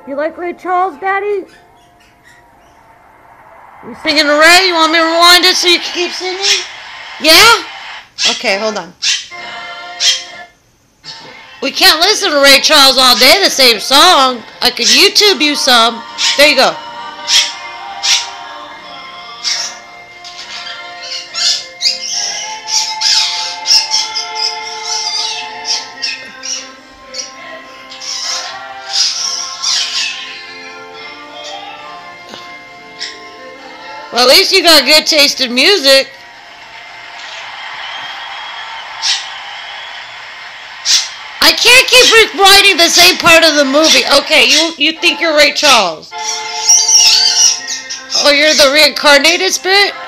You like Ray Charles, Daddy? You singing Ray? You want me to rewind it so you can keep singing? Yeah? Okay, hold on. We can't listen to Ray Charles all day, the same song. I could YouTube you some. There you go. Well, at least you got good taste in music. I can't keep rewriting the same part of the movie. Okay, you think you're Ray Charles. Oh, you're the reincarnated spirit?